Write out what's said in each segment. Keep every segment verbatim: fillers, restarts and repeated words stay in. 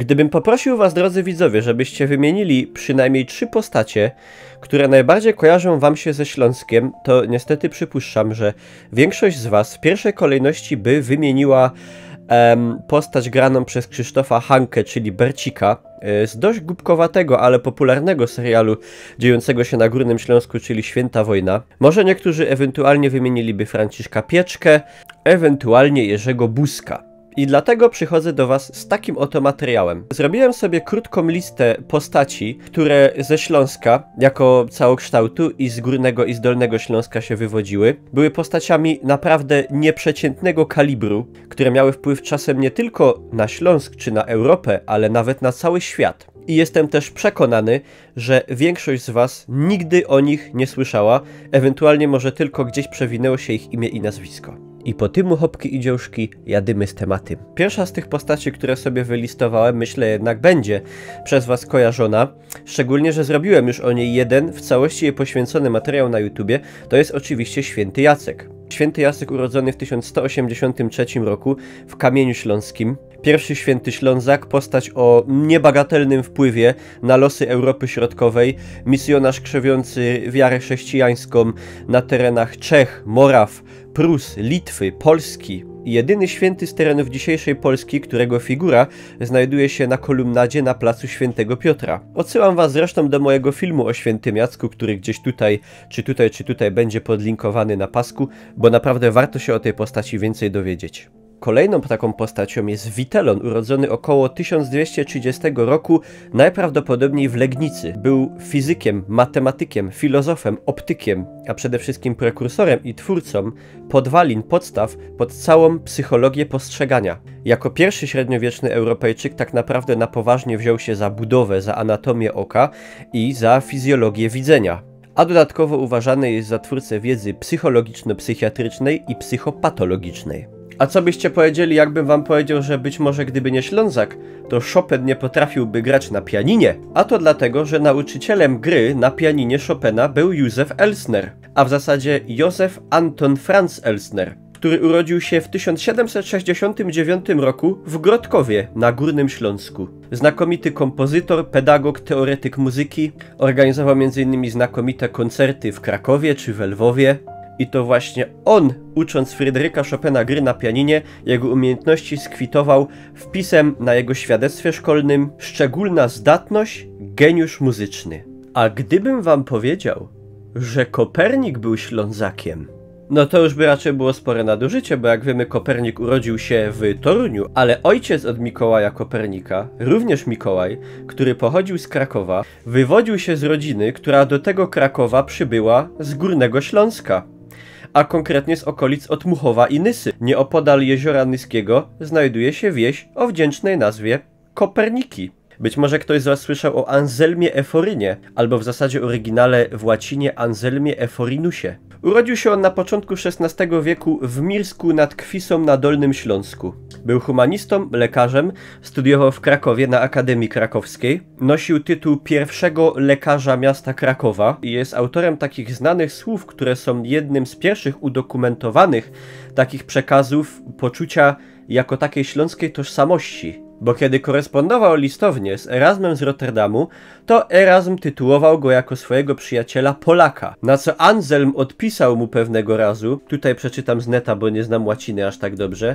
Gdybym poprosił was, drodzy widzowie, żebyście wymienili przynajmniej trzy postacie, które najbardziej kojarzą wam się ze Śląskiem, to niestety przypuszczam, że większość z was w pierwszej kolejności by wymieniła em, postać graną przez Krzysztofa Hankę, czyli Bercika, z dość głupkowatego, ale popularnego serialu dziejącego się na Górnym Śląsku, czyli Święta Wojna. Może niektórzy ewentualnie wymieniliby Franciszka Pieczkę, ewentualnie Jerzego Buzka. I dlatego przychodzę do was z takim oto materiałem. Zrobiłem sobie krótką listę postaci, które ze Śląska, jako całokształtu i z Górnego i z Dolnego Śląska się wywodziły. Były postaciami naprawdę nieprzeciętnego kalibru, które miały wpływ czasem nie tylko na Śląsk czy na Europę, ale nawet na cały świat. I jestem też przekonany, że większość z was nigdy o nich nie słyszała, ewentualnie może tylko gdzieś przewinęło się ich imię i nazwisko. I po tymu hopki i dziołszki jadymy z tematem. Pierwsza z tych postaci, które sobie wylistowałem, myślę jednak będzie przez was kojarzona. Szczególnie, że zrobiłem już o niej jeden w całości jej poświęcony materiał na YouTubie. To jest oczywiście Święty Jacek. Święty Jacek urodzony w tysiąc sto osiemdziesiątym trzecim roku w Kamieniu Śląskim. Pierwszy święty Ślązak, postać o niebagatelnym wpływie na losy Europy Środkowej, misjonarz krzewiący wiarę chrześcijańską na terenach Czech, Moraw, Prus, Litwy, Polski. Jedyny święty z terenów dzisiejszej Polski, którego figura znajduje się na kolumnadzie na placu Świętego Piotra. Odsyłam was zresztą do mojego filmu o Świętym Jacku, który gdzieś tutaj, czy tutaj, czy tutaj będzie podlinkowany na pasku, bo naprawdę warto się o tej postaci więcej dowiedzieć. Kolejną taką postacią jest Witelon, urodzony około tysiąc dwieście trzydziestego roku, najprawdopodobniej w Legnicy. Był fizykiem, matematykiem, filozofem, optykiem, a przede wszystkim prekursorem i twórcą podwalin, podstaw pod całą psychologię postrzegania. Jako pierwszy średniowieczny Europejczyk tak naprawdę na poważnie wziął się za budowę, za anatomię oka i za fizjologię widzenia. A dodatkowo uważany jest za twórcę wiedzy psychologiczno-psychiatrycznej i psychopatologicznej. A co byście powiedzieli, jakbym wam powiedział, że być może gdyby nie Ślązak, to Chopin nie potrafiłby grać na pianinie? A to dlatego, że nauczycielem gry na pianinie Chopina był Józef Elsner, a w zasadzie Józef Anton Franz Elsner, który urodził się w tysiąc siedemset sześćdziesiątym dziewiątym roku w Grodkowie na Górnym Śląsku. Znakomity kompozytor, pedagog, teoretyk muzyki, organizował między innymi znakomite koncerty w Krakowie czy w Lwowie. I to właśnie on, ucząc Fryderyka Chopina gry na pianinie, jego umiejętności skwitował wpisem na jego świadectwie szkolnym szczególna zdatność, geniusz muzyczny. A gdybym wam powiedział, że Kopernik był Ślązakiem, no to już by raczej było spore nadużycie, bo jak wiemy, Kopernik urodził się w Toruniu, ale ojciec od Mikołaja Kopernika, również Mikołaj, który pochodził z Krakowa, wywodził się z rodziny, która do tego Krakowa przybyła z Górnego Śląska, a konkretnie z okolic Otmuchowa i Nysy. Nieopodal Jeziora Nyskiego znajduje się wieś o wdzięcznej nazwie Koperniki. Być może ktoś z was słyszał o Anselmie Eforynie, albo w zasadzie oryginale w łacinie Anselmie Eforinusie. Urodził się on na początku szesnastego wieku w Mirsku nad Kwisą na Dolnym Śląsku. Był humanistą, lekarzem, studiował w Krakowie na Akademii Krakowskiej, nosił tytuł pierwszego lekarza miasta Krakowa i jest autorem takich znanych słów, które są jednym z pierwszych udokumentowanych takich przekazów poczucia jako takiej śląskiej tożsamości. Bo kiedy korespondował listownie z Erasmem z Rotterdamu, to Erasm tytułował go jako swojego przyjaciela Polaka. Na co Anselm odpisał mu pewnego razu, tutaj przeczytam z neta, bo nie znam łaciny aż tak dobrze: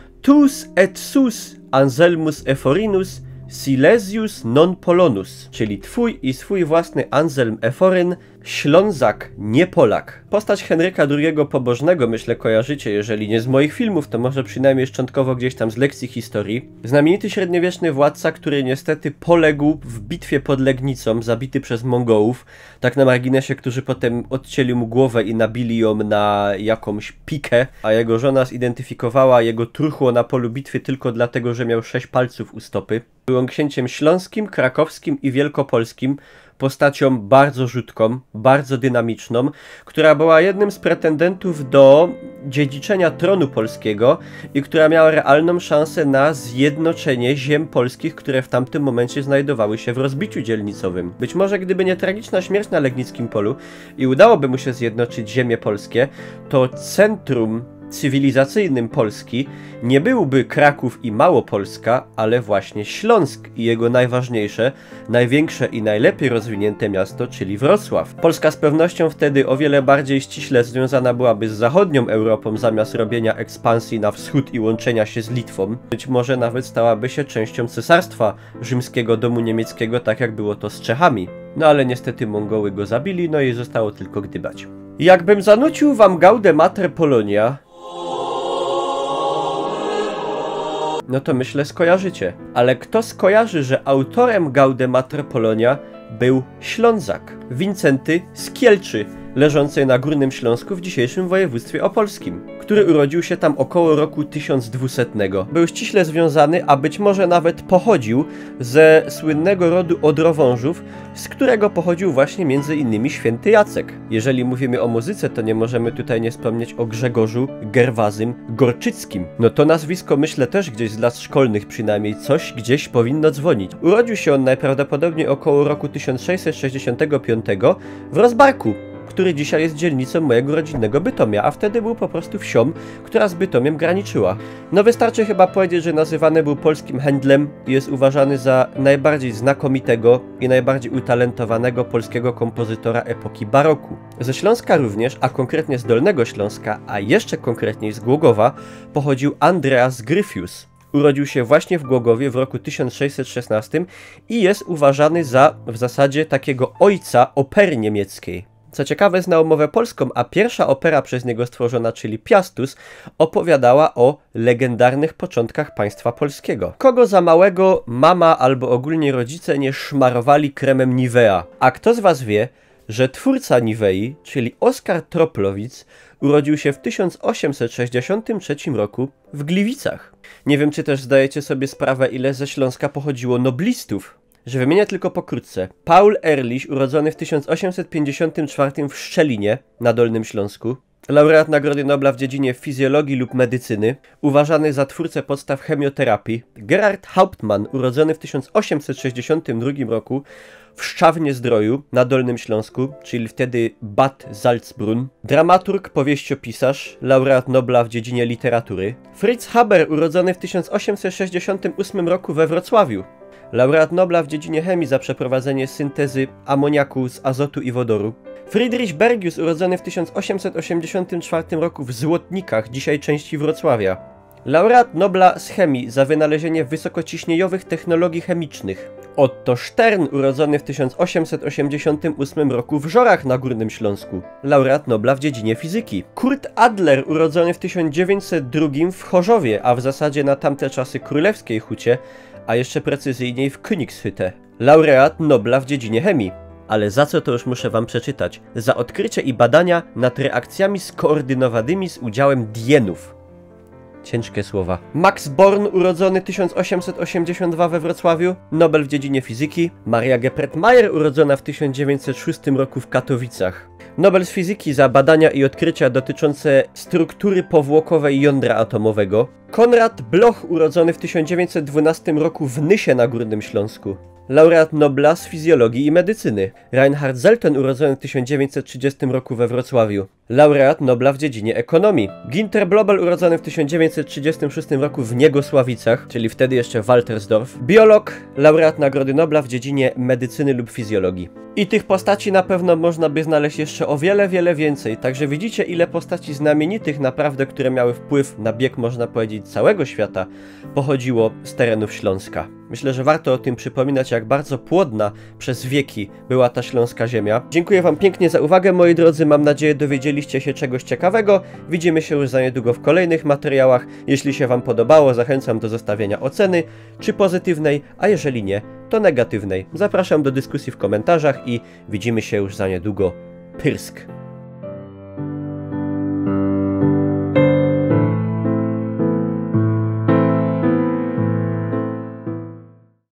Tus et sus Anselmus Eforinus Silesius non Polonus, czyli twój i swój własny Anselm Eforyn, Ślązak, nie Polak. Postać Henryka drugiego Pobożnego myślę kojarzycie, jeżeli nie z moich filmów, to może przynajmniej szczątkowo gdzieś tam z lekcji historii. Znamienity średniowieczny władca, który niestety poległ w bitwie pod Legnicą, zabity przez Mongołów, tak na marginesie, którzy potem odcięli mu głowę i nabili ją na jakąś pikę, a jego żona zidentyfikowała jego truchło na polu bitwy tylko dlatego, że miał sześć palców u stopy. Był on księciem śląskim, krakowskim i wielkopolskim, postacią bardzo rzutką, bardzo dynamiczną, która była jednym z pretendentów do dziedziczenia tronu polskiego i która miała realną szansę na zjednoczenie ziem polskich, które w tamtym momencie znajdowały się w rozbiciu dzielnicowym. Być może gdyby nie tragiczna śmierć na Legnickim Polu i udałoby mu się zjednoczyć ziemie polskie, to centrum cywilizacyjnym Polski nie byłby Kraków i Małopolska, ale właśnie Śląsk i jego najważniejsze, największe i najlepiej rozwinięte miasto, czyli Wrocław. Polska z pewnością wtedy o wiele bardziej ściśle związana byłaby z zachodnią Europą, zamiast robienia ekspansji na wschód i łączenia się z Litwą. Być może nawet stałaby się częścią Cesarstwa Rzymskiego Domu Niemieckiego, tak jak było to z Czechami. No ale niestety Mongoły go zabili, no i zostało tylko gdybać. Jakbym zanucił wam Gaude Mater Polonia, no to myślę skojarzycie. Ale kto skojarzy, że autorem Gaude Mater Polonia był Ślązak, Wincenty z Kielczy, leżącej na Górnym Śląsku w dzisiejszym województwie opolskim, który urodził się tam około roku tysiąc dwusetnego. Był ściśle związany, a być może nawet pochodził ze słynnego rodu Odrowążów, z którego pochodził właśnie między innymi święty Jacek. Jeżeli mówimy o muzyce, to nie możemy tutaj nie wspomnieć o Grzegorzu Gerwazym Gorczyckim. No to nazwisko, myślę, też gdzieś z lat szkolnych przynajmniej coś gdzieś powinno dzwonić. Urodził się on najprawdopodobniej około roku tysiąc sześćset sześćdziesiątego piątego w Rozbarku, który dzisiaj jest dzielnicą mojego rodzinnego Bytomia, a wtedy był po prostu wsią, która z Bytomiem graniczyła. No wystarczy chyba powiedzieć, że nazywany był polskim Händlem i jest uważany za najbardziej znakomitego i najbardziej utalentowanego polskiego kompozytora epoki baroku. Ze Śląska również, a konkretnie z Dolnego Śląska, a jeszcze konkretniej z Głogowa, pochodził Andreas Gryfius. Urodził się właśnie w Głogowie w roku tysiąc sześćset szesnastym i jest uważany za w zasadzie takiego ojca opery niemieckiej. Co ciekawe, znał mowę polską, a pierwsza opera przez niego stworzona, czyli Piastus, opowiadała o legendarnych początkach państwa polskiego. Kogo za małego mama albo ogólnie rodzice nie szmarowali kremem Nivea? A kto z was wie, że twórca Nivei, czyli Oskar Troplowicz, urodził się w tysiąc osiemset sześćdziesiątym trzecim roku w Gliwicach? Nie wiem, czy też zdajecie sobie sprawę, ile ze Śląska pochodziło noblistów. Że wymienię tylko pokrótce. Paul Ehrlich, urodzony w tysiąc osiemset pięćdziesiątym czwartym w Szczelinie na Dolnym Śląsku, laureat Nagrody Nobla w dziedzinie fizjologii lub medycyny, uważany za twórcę podstaw chemioterapii. Gerhard Hauptmann, urodzony w tysiąc osiemset sześćdziesiątym drugim roku w Szczawnie-Zdroju na Dolnym Śląsku, czyli wtedy Bad Salzbrunn. Dramaturg, powieściopisarz, laureat Nobla w dziedzinie literatury. Fritz Haber, urodzony w tysiąc osiemset sześćdziesiątym ósmym roku we Wrocławiu. Laureat Nobla w dziedzinie chemii za przeprowadzenie syntezy amoniaku z azotu i wodoru. Friedrich Bergius, urodzony w tysiąc osiemset osiemdziesiątym czwartym roku w Złotnikach, dzisiaj części Wrocławia. Laureat Nobla z chemii za wynalezienie wysokociśnieniowych technologii chemicznych. Otto Stern, urodzony w tysiąc osiemset osiemdziesiątym ósmym roku w Żorach na Górnym Śląsku. Laureat Nobla w dziedzinie fizyki. Kurt Adler, urodzony w tysiąc dziewięćset drugim w Chorzowie, a w zasadzie na tamte czasy Królewskiej Hucie, a jeszcze precyzyjniej w Königshütte. Laureat Nobla w dziedzinie chemii. Ale za co to już muszę wam przeczytać? Za odkrycie i badania nad reakcjami skoordynowanymi z udziałem dienów. Ciężkie słowa. Max Born, urodzony tysiąc osiemset osiemdziesiątym drugim we Wrocławiu, Nobel w dziedzinie fizyki. Maria Geppert-Mayer, urodzona w tysiąc dziewięćset szóstym roku w Katowicach. Nobel z fizyki za badania i odkrycia dotyczące struktury powłokowej jądra atomowego. Konrad Bloch, urodzony w tysiąc dziewięćset dwunastym roku w Nysie na Górnym Śląsku. Laureat Nobla z fizjologii i medycyny. Reinhard Zelten, urodzony w tysiąc dziewięćset trzydziestym roku we Wrocławiu. Laureat Nobla w dziedzinie ekonomii. Günter Blobel, urodzony w tysiąc dziewięćset trzydziestym szóstym roku w Niegosławicach, czyli wtedy jeszcze Waltersdorf. Biolog, laureat Nagrody Nobla w dziedzinie medycyny lub fizjologii. I tych postaci na pewno można by znaleźć jeszcze o wiele, wiele więcej, także widzicie, ile postaci znamienitych naprawdę, które miały wpływ na bieg, można powiedzieć, całego świata, pochodziło z terenów Śląska. Myślę, że warto o tym przypominać, jak bardzo płodna przez wieki była ta śląska ziemia. Dziękuję wam pięknie za uwagę, moi drodzy, mam nadzieję, dowiedzieliście się czegoś ciekawego. Widzimy się już za niedługo w kolejnych materiałach. Jeśli się wam podobało, zachęcam do zostawienia oceny, czy pozytywnej, a jeżeli nie, to negatywnej. Zapraszam do dyskusji w komentarzach i widzimy się już za niedługo. Pyrsk!